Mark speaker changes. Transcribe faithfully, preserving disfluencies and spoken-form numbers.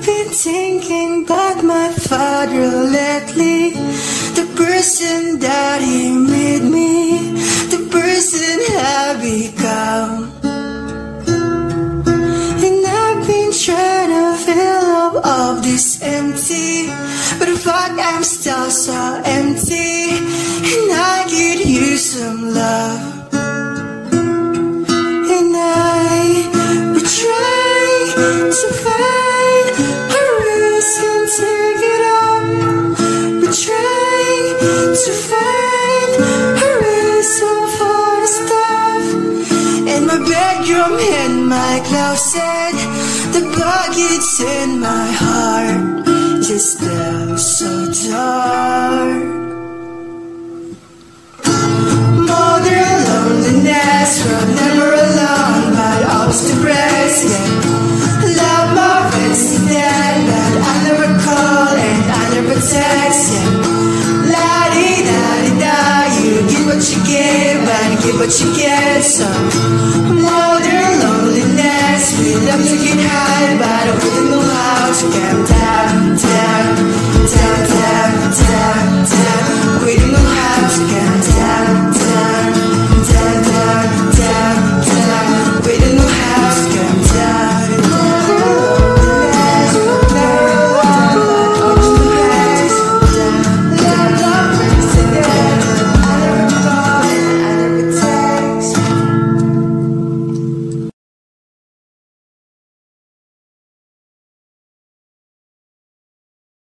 Speaker 1: been thinking about my father lately, the person that he made me, the person I've become. And I've been trying to fill up all this empty, but the fact I'm still so empty, and I could use some love. And I would try to find a reason to get up, but try to find a reason for the stuff. In my bedroom, in my closet, the buckets in my heart just felt so dark. Mother loneliness, from never alone, but always depressed, yeah. Love my friends to death, but I never call and I never text, yeah. La-di-da-di-da, you give what you give and give what you get, so mother loneliness, we love to get high, but we don't know how to get down, down, down, down, down, down. We don't know how to get